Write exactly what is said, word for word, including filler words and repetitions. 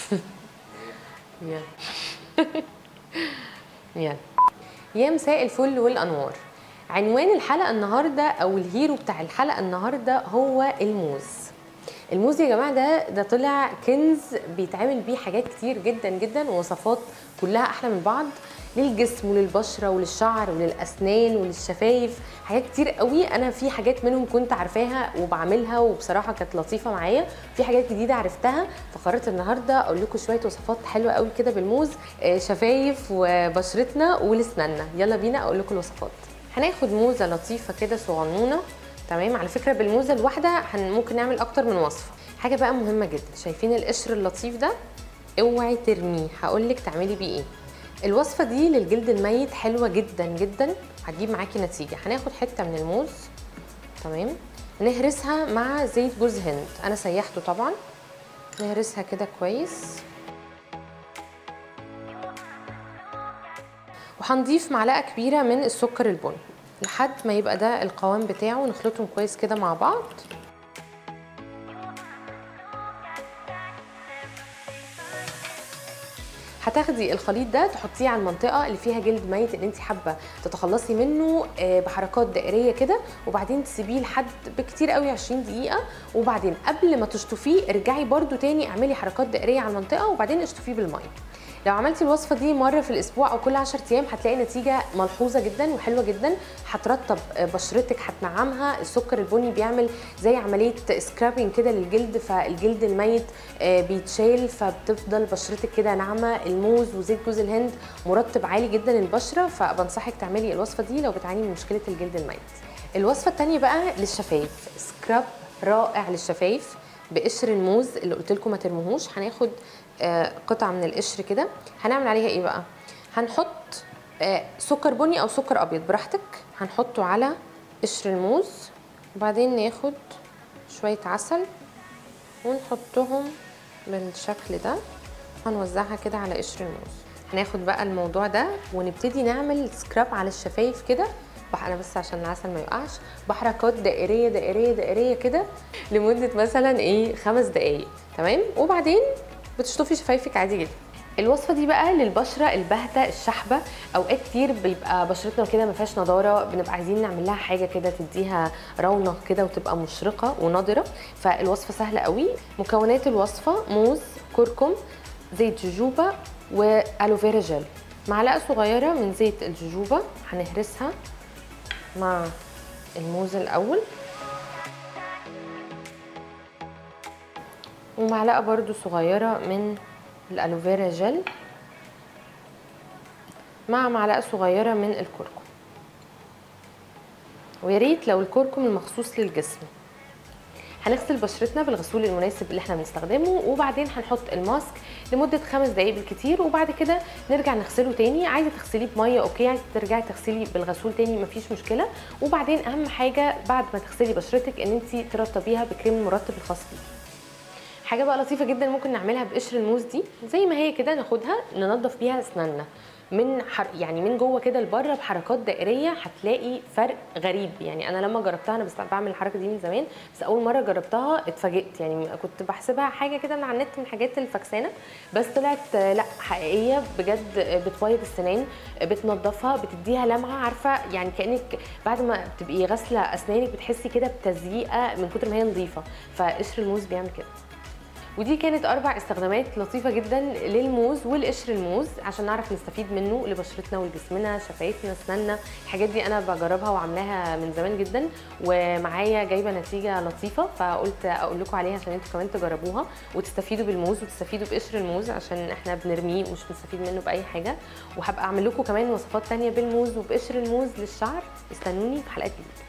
يلا يلا. يا مساء الفل والانوار. عنوان الحلقه النهارده او الهيرو بتاع الحلقه النهارده هو الموز. الموز يا جماعه ده ده طلع كنز بيتعمل بيه حاجات كتير جدا جدا، ووصفات كلها احلى من بعض، للجسم وللبشره وللشعر وللاسنان وللشفايف، حاجات كتير قوي. انا في حاجات منهم كنت عارفاها وبعملها وبصراحه كانت لطيفه معايا، في حاجات جديده عرفتها، فقررت النهارده اقول لكم شويه وصفات حلوه قوي كده بالموز، شفايف وبشرتنا ولسناننا. يلا بينا اقول لكم الوصفات. هناخد موزه لطيفه كده صغنونه، تمام. على فكره بالموزه الواحده ممكن نعمل اكتر من وصفه. حاجه بقى مهمه جدا، شايفين القشر اللطيف ده؟ اوعي ترميه، هقول لك تعملي بيه ايه. الوصفه دي للجلد الميت حلوه جدا جدا، هتجيب معاكي نتيجه. هناخد حته من الموز، تمام، نهرسها مع زيت جوز هند، انا سيحته طبعا. نهرسها كده كويس، وهنضيف معلقه كبيره من السكر البني لحد ما يبقى ده القوام بتاعه، نخلطهم كويس كده مع بعض. هتاخدي الخليط ده تحطيه على المنطقه اللي فيها جلد ميت اللي انت حابه تتخلصي منه بحركات دائريه كده، وبعدين تسيبيه لحد بكتير قوي عشرين دقيقه، وبعدين قبل ما تشطفيه ارجعي برده تاني اعملي حركات دائريه على المنطقه، وبعدين اشطفيه بالميه. لو عملتي الوصفه دي مره في الاسبوع او كل عشرة ايام هتلاقي نتيجه ملحوظه جدا وحلوه جدا، هترطب بشرتك، هتنعمها. السكر البني بيعمل زي عمليه سكرابينج كده للجلد، فالجلد الميت بيتشال، فبتفضل بشرتك كده ناعمه. الموز وزيت جوز الهند مرطب عالي جدا للبشره، فبنصحك تعملي الوصفه دي لو بتعاني من مشكله الجلد الميت. الوصفه الثانيه بقى للشفايف، سكراب رائع للشفايف بقشر الموز اللي قلت لكم ما ترموهوش. هناخد آه قطعه من القشر كده، هنعمل عليها ايه بقى؟ هنحط آه سكر بني او سكر ابيض براحتك، هنحطه على قشر الموز، وبعدين ناخد شويه عسل ونحطهم بالشكل ده، هنوزعها كده على قشر الموز. هناخد بقى الموضوع ده ونبتدي نعمل سكراب على الشفايف كده، انا بس عشان العسل ما يقعش، بحركات دائريه دائريه دائريه كده لمده مثلا ايه خمس دقائق، تمام. وبعدين بتشطفي شفايفك عادي جدا. الوصفه دي بقى للبشره الباهته الشحبه، اوقات كتير بيبقى بشرتنا كده ما فيهاش نضاره، بنبقى عايزين نعمل لها حاجه كده تديها رونق كده وتبقى مشرقه ونضره، فالوصفه سهله قوي. مكونات الوصفه موز، كركم، زيت جوجوبا، والوفيرا جل. معلقه صغيره من زيت الجوجوبا هنهرسها مع الموز الاول، ومعلقه برضو صغيره من الالوفيرا جل مع معلقه صغيره من الكركم. ويا ريت لو الكركم المخصوص للجسم. هنغسل بشرتنا بالغسول المناسب اللي احنا بنستخدمه، وبعدين هنحط الماسك لمده خمس دقايق بالكتير، وبعد كده نرجع نغسله تاني. عايزه تغسليه بميه اوكي، عايزه ترجعي تغسلي بالغسول تاني مفيش مشكله. وبعدين اهم حاجه بعد ما تغسلي بشرتك ان انت ترطبيها بكريم المرطب الخاص بيكي. حاجه بقى لطيفه جدا ممكن نعملها بقشر الموز دي، زي ما هي كده ناخدها ننضف بيها اسناننا من حر... يعني من جوه كده لبره بحركات دائريه، هتلاقي فرق غريب. يعني انا لما جربتها، انا بس بعمل الحركه دي من زمان، بس اول مره جربتها اتفاجئت. يعني كنت بحسبها حاجه كده من على النت من الحاجات الفكسانه، بس طلعت لا حقيقيه بجد، بتبيض السنان، بتنضفها، بتديها لمعه، عارفه يعني كانك بعد ما تبقي غاسله اسنانك بتحسي كده بتزييقه من كتر ما هي نظيفه. فقشر الموز بيعمل كده. ودي كانت اربع استخدامات لطيفه جدا للموز والقشر الموز عشان نعرف نستفيد منه لبشرتنا ولجسمنا، شفايفنا، اسناننا. الحاجات دي انا بجربها وعاملاها من زمان جدا، ومعايا جايبه نتيجه لطيفه، فقلت اقول لكم عليها عشان انتوا كمان تجربوها وتستفيدوا بالموز وتستفيدوا بقشر الموز، عشان احنا بنرميه ومش بنستفيد منه باي حاجه. وهبقى اعمل لكم كمان وصفات ثانيه بالموز وبقشر الموز للشعر. استنوني في حلقات جديده.